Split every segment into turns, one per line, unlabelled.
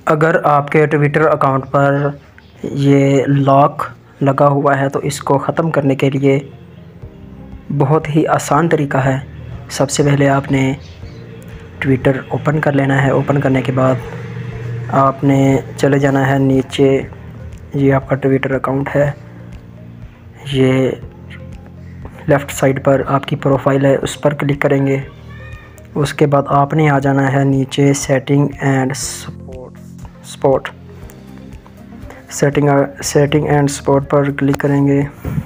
अगर आपके Twitter account पर ये लॉक लगा हुआ है तो इसको ख़त्म करने के लिए बहुत ही आसान तरीका है। सबसे पहले आपने ट्विटर ओपन कर लेना है। ओपन करने के बाद आपने चले जाना है नीचे। ये आपका ट्विटर अकाउंट है, ये लेफ़्ट साइड पर आपकी प्रोफाइल है, उस पर क्लिक करेंगे। उसके बाद आपने आ जाना है नीचे सेटिंग एंड सपोर्ट पर क्लिक करेंगे।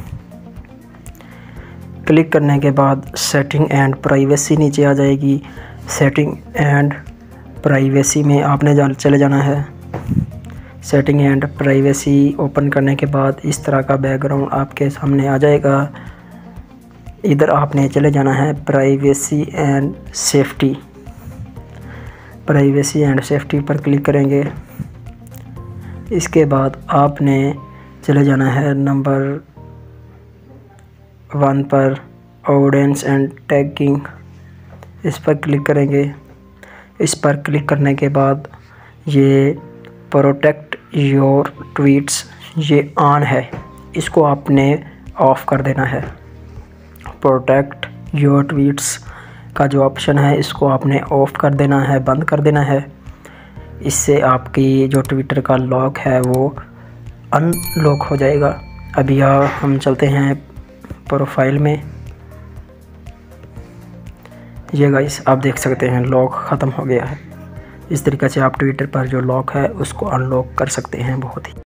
क्लिक करने के बाद सेटिंग एंड प्राइवेसी नीचे आ जाएगी। सेटिंग एंड प्राइवेसी में आपने चले जाना है। सेटिंग एंड प्राइवेसी ओपन करने के बाद इस तरह का बैकग्राउंड आपके सामने आ जाएगा। इधर आपने चले जाना है प्राइवेसी एंड सेफ्टी पर क्लिक करेंगे। इसके बाद आपने चले जाना है नंबर 1 पर ऑडियंस एंड टैगिंग, इस पर क्लिक करेंगे। इस पर क्लिक करने के बाद ये प्रोटेक्ट योर ट्वीट्स ये ऑन है, इसको आपने ऑफ़ कर देना है। प्रोटेक्ट योर ट्वीट्स का जो ऑप्शन है इसको आपने ऑफ़ कर देना है, बंद कर देना है। इससे आपकी जो ट्विटर का लॉक है वो अनलॉक हो जाएगा। अभी हम चलते हैं प्रोफाइल में। ये गाइस आप देख सकते हैं लॉक ख़त्म हो गया है। इस तरीके से आप ट्विटर पर जो लॉक है उसको अनलॉक कर सकते हैं बहुत ही